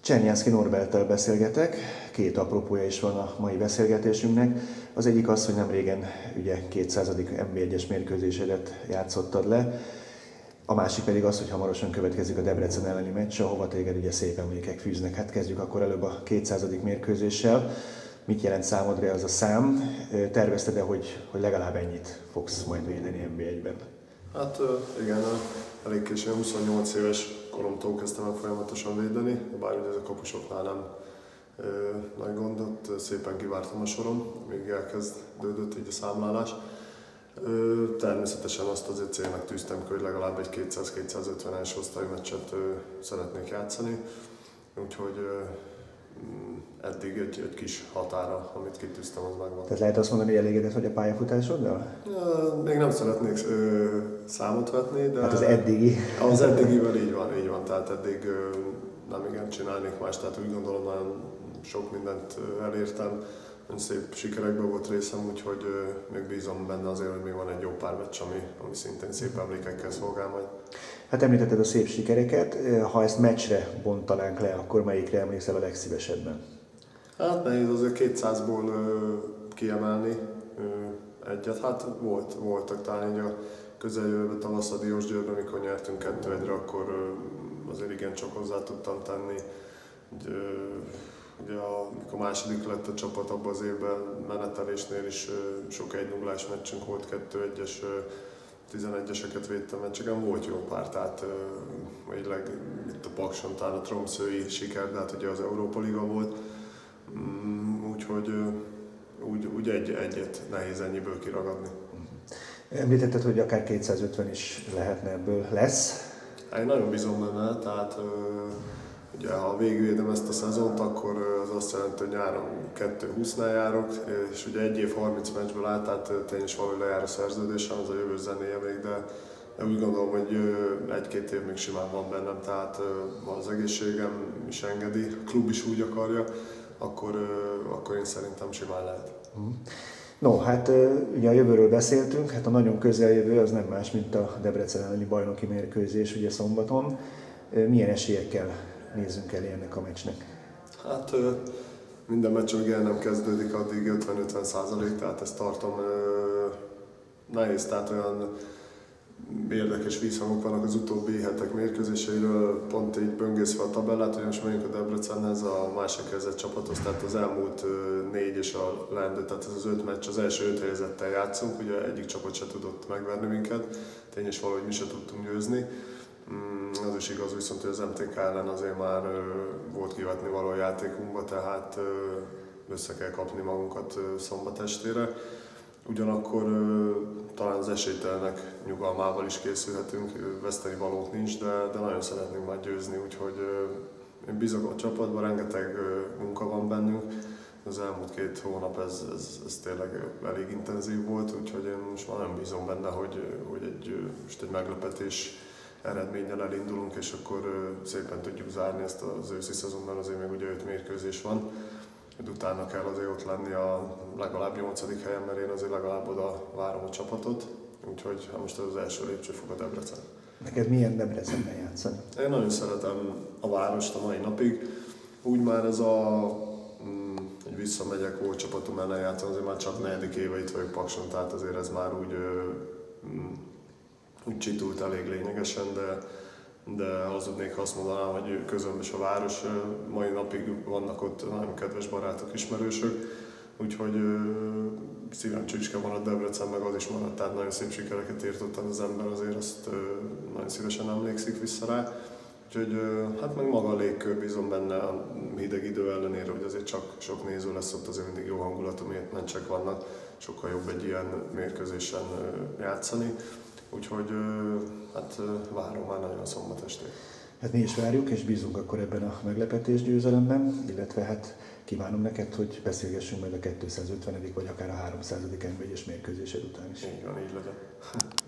Csernyánszky Norberttel beszélgetek, két apropója is van a mai beszélgetésünknek. Az egyik az, hogy nem régen ugye 200. NB1-es mérkőzésedet játszottad le. A másik pedig az, hogy hamarosan következik a Debrecen elleni meccs, ahova téged ugye szép emlékek fűznek. Hát kezdjük akkor előbb a 200. mérkőzéssel. Mit jelent számodra az a szám? Tervezted-e, hogy legalább ennyit fogsz majd védeni NB1-ben? Hát igen, elég későn, 28 éves koromtól kezdtem el folyamatosan védeni, bár ugye ez a kapusoknál nem nagy gondot, szépen kivártam a soron, még elkezdődött így a számlálás. Természetesen azt azért célnak tűztem ki, hogy legalább egy 200-250-es osztálymeccset szeretnék játszani, úgyhogy eddig egy kis határa, amit kitűztem, az megvan. Tehát lehet azt mondani, hogy elégedett vagy a pályafutásoddal? Még nem szeretnék számot vetni, de... Hát az eddigi. Az eddigivel így van. Tehát eddig nem igen csinálnék más, tehát úgy gondolom, nagyon sok mindent elértem. Nagyon szép sikerekben volt részem, úgyhogy még bízom benne azért, hogy még van egy jó pár meccs, ami szintén szép emlékekkel szolgál majd. Hát említetted a szép sikereket, ha ezt meccsre bontanánk le, akkor melyikre emlékszel a legszívesebben? Hát nehéz azért 200-ból kiemelni egyet. Hát voltak talán így a közeljövőben tavasz a Diósgyőrben, amikor nyertünk 2-1-re, akkor azért igen csak hozzá tudtam tenni. Ugye amikor második lett a csapat abban az évben, menetelésnél is sok 1-0-ás meccsünk volt, 2-1-es, 11-eseket védtem meccseken, volt jó pár, tehát végleg itt a Pakson talán a tromszői siker, de hát ugye az Európa Liga volt, úgyhogy úgy egyet nehéz ennyiből kiragadni. Említetted, hogy akár 250 is lehetne ebből, lesz? Én nagyon bízom benne, tehát ugye, ha végigvédem ezt a szezont, akkor az azt jelenti, hogy nyáron 2-20-nál járok, és ugye egy év 30 meccsből áll, tehát tényleg is valahogy lejár a szerződésem, az a jövő zenéje még, de úgy gondolom, hogy egy-két év még simán van bennem, tehát ha az egészségem is engedi, a klub is úgy akarja, akkor én szerintem simán lehet. No, hát ugye a jövőről beszéltünk, hát a nagyon közeljövő az nem más, mint a Debrecen elleni bajnoki mérkőzés ugye szombaton. Milyen esélyekkel nézzünk elé ennek a meccsnek? Hát minden meccs, amíg el nem kezdődik, addig 50-50%, tehát ezt tartom nehéz, tehát olyan érdekes vízhangok vannak az utóbbi hetek mérkőzéseiről, pont így böngészve a tabellát, hogy most megyünk a Debrecenhez, a másik helyezett csapathoz, tehát az elmúlt 4 és a leendő, tehát ez az 5 meccs, az első 5 helyezettel játszunk, ugye egyik csapat se tudott megverni minket, tényleg is valahogy mi se tudtunk győzni. Az is igaz, viszont hogy az MTK ellen azért már volt kivetni való a játékunkba, tehát össze kell kapni magunkat szombat estére. Ugyanakkor talán az esélytelenek nyugalmával is készülhetünk, veszteni valót nincs, de nagyon szeretnénk majd győzni, úgyhogy én bízok a csapatban, rengeteg munka van bennünk. Az elmúlt 2 hónap ez tényleg elég intenzív volt, úgyhogy én most már nem bízom benne, hogy most egy meglepetés eredménnyel elindulunk, és akkor szépen tudjuk zárni ezt az őszi szezonban, azért még ugye 5 mérkőzés van. Utána kell azért ott lenni a legalább 8. helyen, mert én azért legalább oda várom a csapatot. Úgyhogy most az első lépcsőfok a Debrecen. Neked milyen Debrecenben játszani? Én nagyon szeretem a várost a mai napig. Úgy már ez hogy visszamegyek, volt csapatom ellen játszani, azért már csak 4. éve itt vagyok Pakson, tehát azért ez már úgy csitult elég lényegesen, de hazudnék, ha azt mondanám, hogy közömbös a város, mai napig vannak ott nagyon kedves barátok, ismerősök, úgyhogy szívem csücske van a Debrecen, meg az is maradt, tehát nagyon szép sikereket ért ott az ember, azért azt nagyon szívesen emlékszik vissza rá. Úgyhogy hát meg maga a légkör, bízom benne a hideg idő ellenére, hogy azért csak sok néző lesz ott, azért mindig jó hangulatú meccsek vannak, sokkal jobb egy ilyen mérkőzésen játszani. Úgyhogy hát várom már nagyon a szombat estét. Hát mi is várjuk, és bízunk akkor ebben a meglepetés győzelemben, illetve hát kívánom neked, hogy beszélgessünk majd a 250. vagy akár a 300. NB1-es mérkőzésed után is. Így van, így legyen.